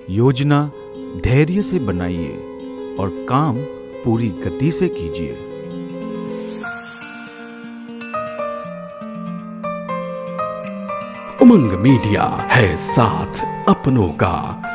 योजना धैर्य से बनाइए और काम पूरी गति से कीजिए। उमंग मीडिया है साथ अपनों का।